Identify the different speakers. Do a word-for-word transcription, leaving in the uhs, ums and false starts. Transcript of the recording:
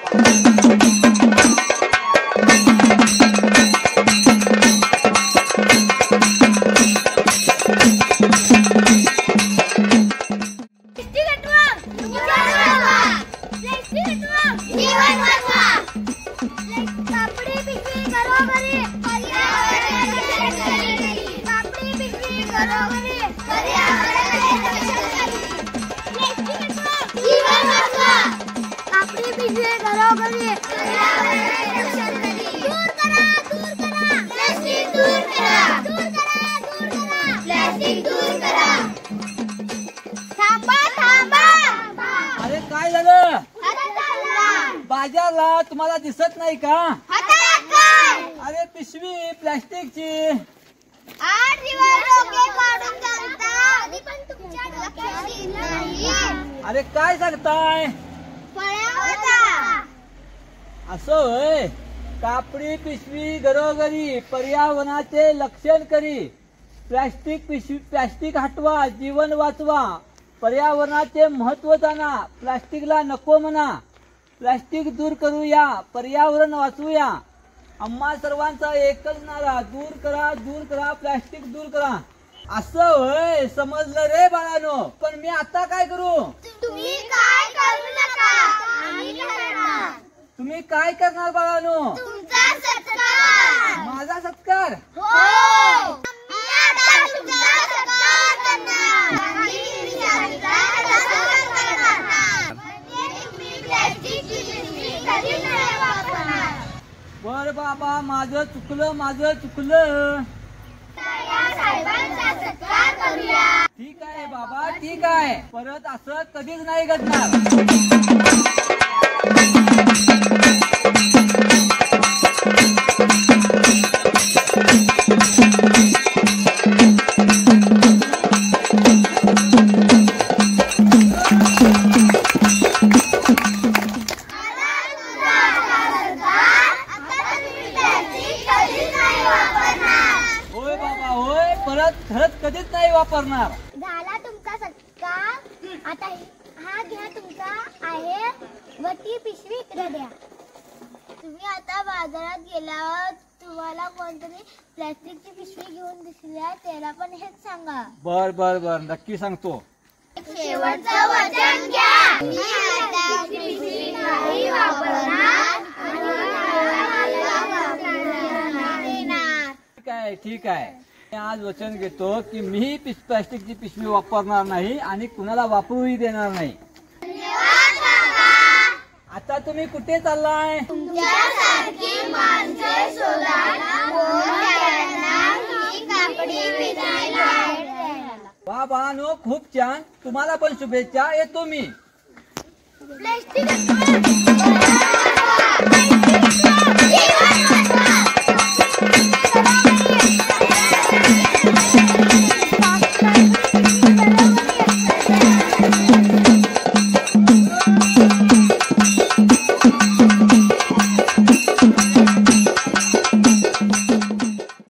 Speaker 1: बाजारला तुम्हाला दिसत नाही का? अरे पिशवी प्लास्टिकची.
Speaker 2: आठ दिवस डोके काढून चालता तरी पण तुमच्या डोक्यात येत नाही.
Speaker 1: अरे काय सांगताय?
Speaker 2: फळ्या होता.
Speaker 1: असं होय. कापडी पिशवी घरोघरी पर्यावरणाचे रक्षण करी. प्लास्टिक पिशवी प्लास्टिक हटवा, जीवन वाचवा. पर्यावरणाचे महत्व जाणा, प्लास्टिकला नको म्हणा. प्लास्टिक दूर करूया, पर्यावरण वाचवूया. आम्हा सर्वांचा एकच नारा, दूर करा दूर करा प्लास्टिक दूर करा. असं होय, समजलं रे बाळानो. पण मी आता काय करू?
Speaker 2: तुम्ही काय करू नका, आम्ही करणार.
Speaker 1: तुम्ही काय करणार बाळानो?
Speaker 2: तुमचा सत्कार.
Speaker 1: माझा सत्कार?
Speaker 2: हो, आम्ही आता तुमचा सत्कार करणार. आम्ही तुमचा सत्कार करणार. म्हणजे तुम्ही प्लास्टिकची पिशवी कधी नाही वापरणार.
Speaker 1: बर बाबा, माझं चुकलं माझं चुकलं.
Speaker 2: या साहेबांचा सत्कार करूया.
Speaker 1: ठीक आहे बाबा, ठीक आहे. परत असं कधीच नाही घडणार. खरंच कधीच नाही वापरणार.
Speaker 2: झाला तुमचा सत्कार. आता हा घ्या तुमचा आहे व ती पिशवी इकडे द्या. तुम्ही आता बाजारात गेल्यावर तुम्हाला कोणतरी प्लास्टिकची पिशवी घेऊन दिसल्या त्याला पण हेच सांगा.
Speaker 1: बर बर बर, नक्की सांगतो.
Speaker 2: शेवटचं वचन घ्या. मी आता पिशवी नाही वापरणार.
Speaker 1: ठीक आहे ठीक आहे. आज वचन घेतो की मी प्लास्टिकची पिशवी वापरणार नाही आणि कुणाला वापरूही देणार नाही. आता तुम्ही कुठे चाललाय?
Speaker 2: तुमच्यासारखी माणसे शोधायला कापडी विकायला.
Speaker 1: वा बाळांनो, खूप छान. तुम्हाला पण शुभेच्छा. येतो मी.
Speaker 2: Thank you.